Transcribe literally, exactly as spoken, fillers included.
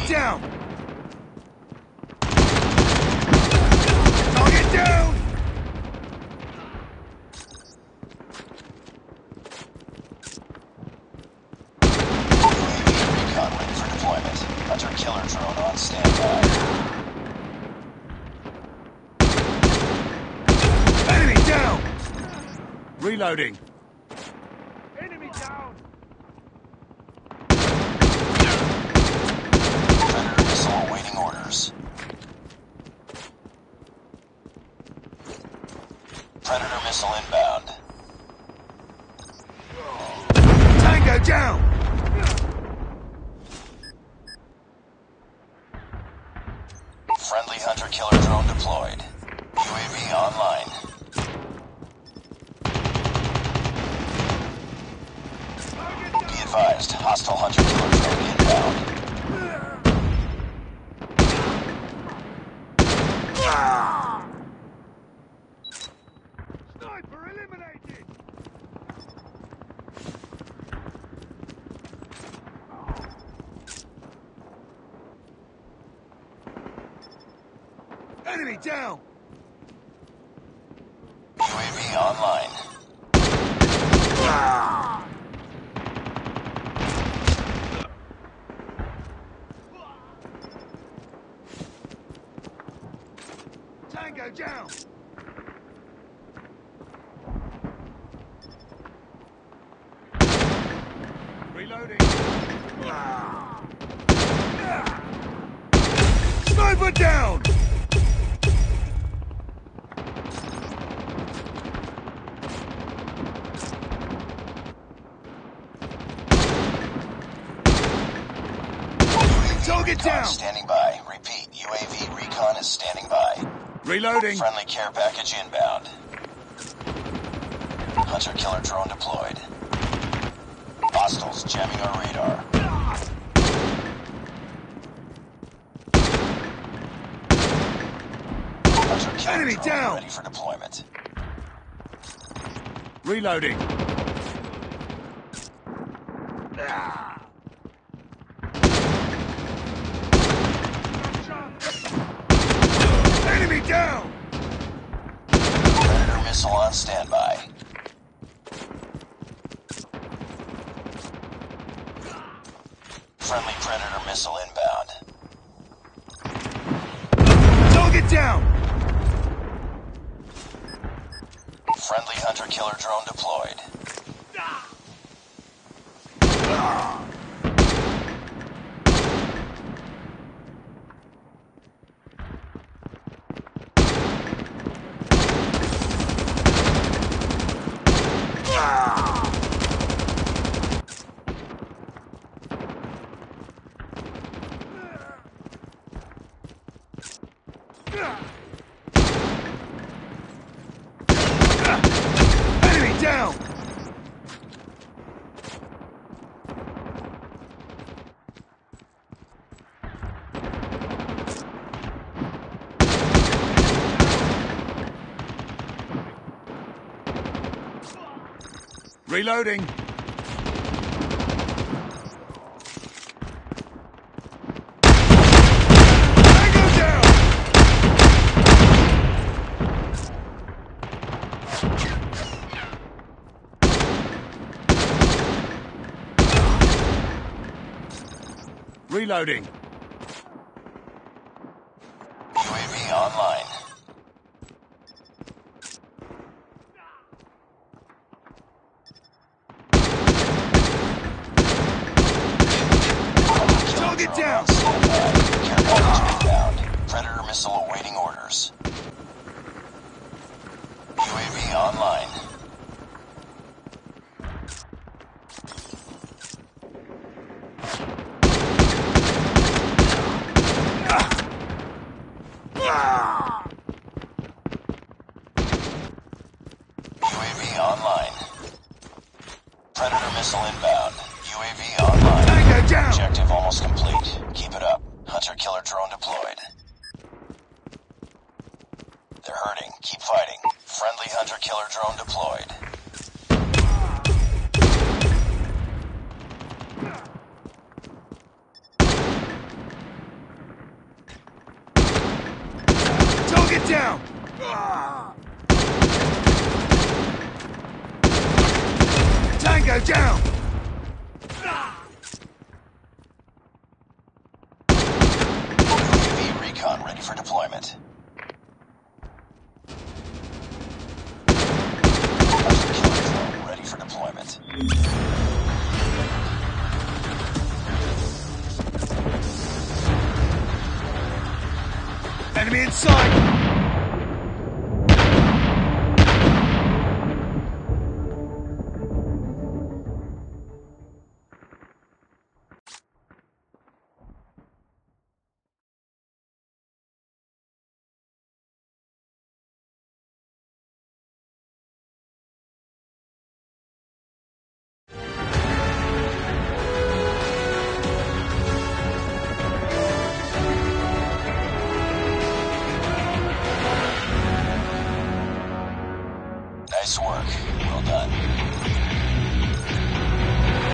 down! Target down! Recon ready for deployment. Hunter killer drone on standby. Enemy down! Reloading. Enemy down! Predator missile awaiting orders. Predator missile inbound. Tango down! Friendly hunter killer drone deployed. U A V online. Be advised, hostile hunter killer drone inbound. Sniper eliminated! Enemy down! U A V online. Tango down! Reloading. Sniper down! Target down! Standing by. Repeat, U A V recon is standing by. Reloading. Friendly care package inbound. Hunter killer drone deployed. Hostiles jamming our radar. Hunter killer Enemy drone down! ready for deployment. Reloading. Enemy down! Predator missile on standby. Friendly Predator missile inbound. Target down! Friendly hunter killer drone deployed. Enemy down! Reloading. Tango down! Reloading. U A V online. Target down! Standby. Care package inbound. Predator missile awaiting orders. U A V online. U A V online. Predator missile inbound. U A V online. Tango down! Objective almost complete. Keep it up. Hunter killer drone deployed. They're hurting. Keep fighting. Friendly hunter killer drone deployed. get down! Tango down! U A V recon ready for deployment. Hunter killer drone ready for deployment. Enemy in sight! Nice work.